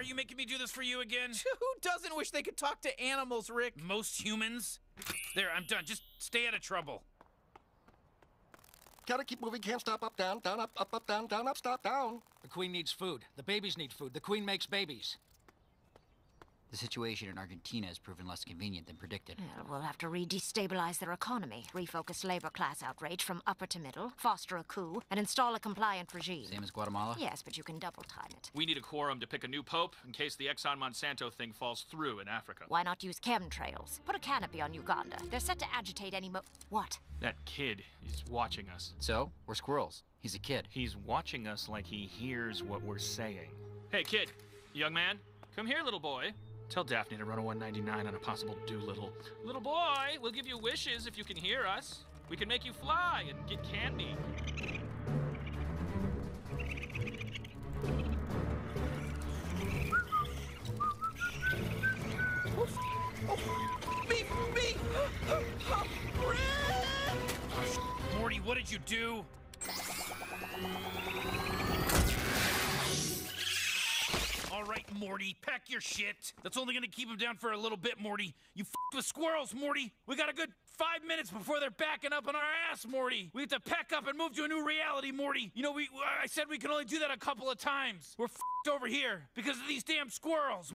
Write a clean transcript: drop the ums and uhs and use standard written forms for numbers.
are you making me do this for you again? Who doesn't wish they could talk to animals, Rick? Most humans? There, I'm done. Just stay out of trouble. Gotta keep moving, can't stop, up, down, up, down, up, stop, down. The queen needs food. The babies need food. The queen makes babies. The situation in Argentina has proven less convenient than predicted. Well, we'll have to re-destabilize their economy, refocus labor class outrage from upper to middle, foster a coup, and install a compliant regime. Same as Guatemala? Yes, but you can double time it. We need a quorum to pick a new pope in case the Exxon Monsanto thing falls through in Africa. Why not use chemtrails? Put a canopy on Uganda. They're set to agitate any What? That kid is watching us. So, we're squirrels. He's a kid. He's watching us like he hears what we're saying. Hey, kid. Young man. Come here, little boy. Tell Daphne to run a 199 on a possible Doolittle. Little boy, we'll give you wishes if you can hear us. We can make you fly and get candy. Me! Morty, what did you do? All right, Morty, pack your shit. That's only gonna keep him down for a little bit, Morty. You f***ed with squirrels, Morty. We got a good 5 minutes before they're backing up on our ass, Morty. We have to pack up and move to a new reality, Morty. You know, I said we can only do that a couple of times. We're f***ed over here because of these damn squirrels.